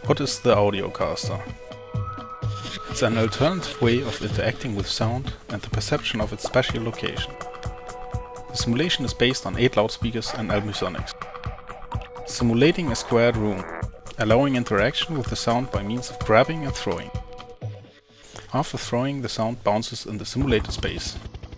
What is the Audiocaster? It's an alternative way of interacting with sound and the perception of its spatial location. The simulation is based on 8 loudspeakers and Almusonics. Simulating a squared room, allowing interaction with the sound by means of grabbing and throwing. After throwing, the sound bounces in the simulated space.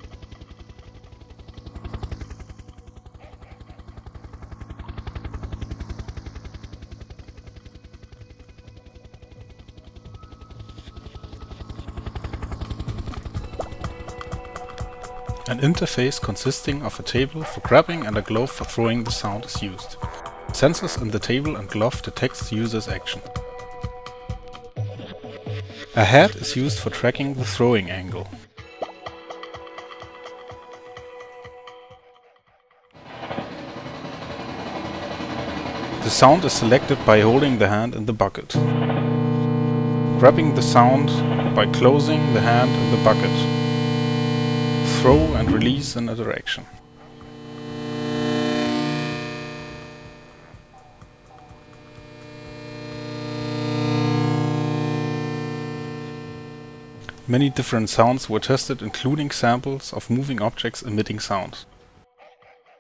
An interface consisting of a table for grabbing and a glove for throwing the sound is used. Sensors in the table and glove detect the user's action. A head is used for tracking the throwing angle. The sound is selected by holding the hand in the bucket. Grabbing the sound by closing the hand in the bucket. Throw and release in a direction. Many different sounds were tested, including samples of moving objects emitting sound.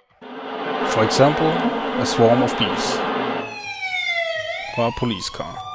For example, a swarm of bees or a police car.